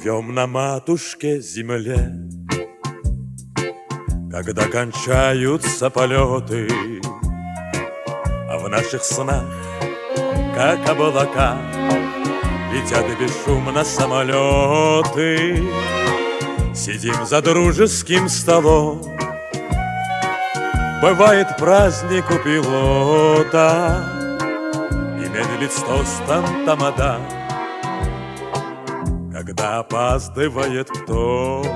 Живем на матушке земле, когда кончаются полеты, а в наших снах, как облака, летят бесшумно самолеты. Сидим за дружеским столом, бывает праздник у пилота, и медлит с тостом тамада, когда опаздывает кто-то.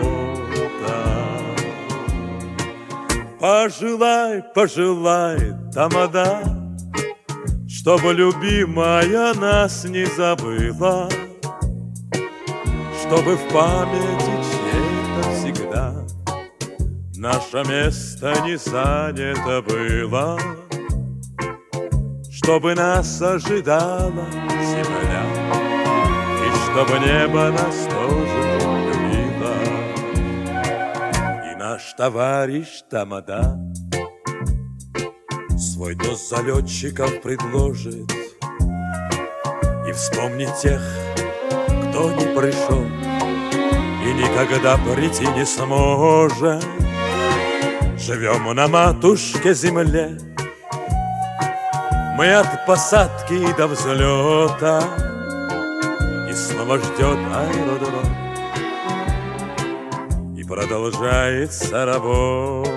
Пожелай, пожелай, тамада, чтобы любимая нас не забыла, чтобы в памяти чьей-то всегда наше место не занято было, чтобы нас ожидала земля, и чтобы небо нас тоже любило. И наш товарищ тамада свой тост за летчиков предложит, и вспомнить тех, кто не пришел и никогда прийти не сможет. Живем на матушке земле, мы от посадки до взлета, и снова ждет аэродром, и продолжается работа.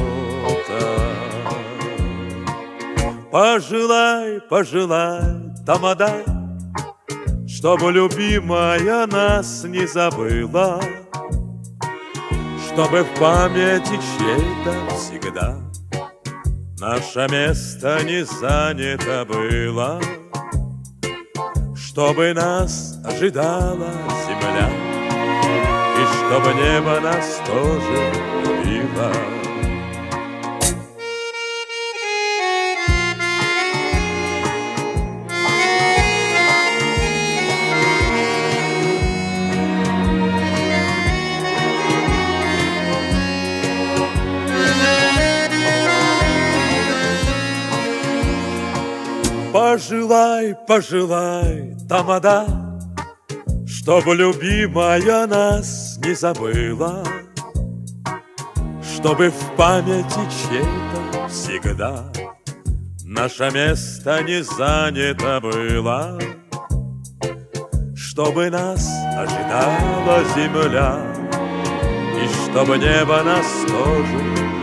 Пожелай, пожелай, тамада, чтобы любимая нас не забыла, чтобы в памяти чьей-то всегда наше место не занято было, чтобы нас ожидала земля, и чтобы небо нас тоже любило. Пожелай, пожелай, тамада, чтобы любимая нас не забыла, чтобы в памяти чьей-то всегда наше место не занято было, чтобы нас ожидала земля, и чтобы небо нас тоже